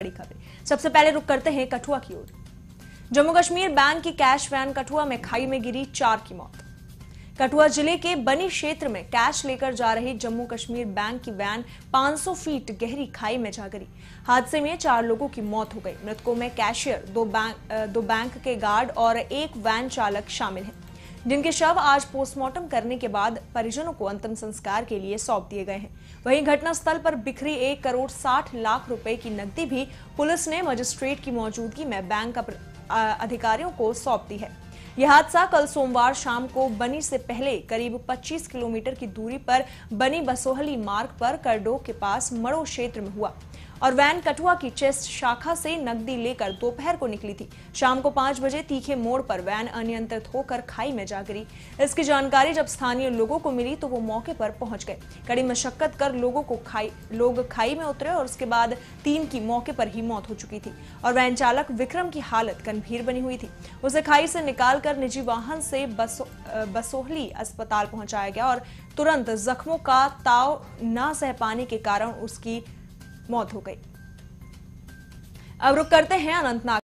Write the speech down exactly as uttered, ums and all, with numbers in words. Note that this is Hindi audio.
बड़ी खबर। सबसे पहले रुक करते हैं कठुआ की ओर। जम्मू कश्मीर बैंक की कैश वैन कठुआ में खाई में गिरी, चार की मौत। कठुआ जिले के बनी क्षेत्र में कैश लेकर जा रही जम्मू कश्मीर बैंक की वैन पाँच सौ फीट गहरी खाई में जा गिरी। हादसे में चार लोगों की मौत हो गई। मृतकों में कैशियर, दो बैंक दो बैंक के गार्ड और एक वैन चालक शामिल हैं, जिनके शव आज पोस्टमार्टम करने के बाद परिजनों को अंतिम संस्कार के लिए सौंप दिए गए हैं। वहीं घटनास्थल पर बिखरी एक करोड़ साठ लाख रुपए की नकदी भी पुलिस ने मजिस्ट्रेट की मौजूदगी में बैंक अधिकारियों को सौंप दी है। यह हादसा कल सोमवार शाम को बनी से पहले करीब पच्चीस किलोमीटर की दूरी पर बनी बसोहली मार्ग पर करडो के पास मड़ो क्षेत्र में हुआ और वैन कठुआ की चेस्ट शाखा से नकदी लेकर दोपहर को निकली थी। शाम को पांच बजे तीखे मोड़ पर वैन अनियंत्रित होकर खाई में जा गिरी। इसकी जानकारी जब स्थानीय लोगों को मिली तो वो मौके पर पहुंच गए। कड़ी मशक्कत कर लोगों को खाई लोग खाई में उतरे और उसके बाद तीन की मौके पर ही मौत हो चुकी थी और वैन चालक विक्रम की हालत गंभीर बनी हुई थी। उसे खाई से निकालकर निजी वाहन से बसो, बसोहली अस्पताल पहुंचाया गया और तुरंत जख्मों का ताव न सह पाने के कारण उसकी मौत हो गई। अब रुक करते हैं अनंतनाग।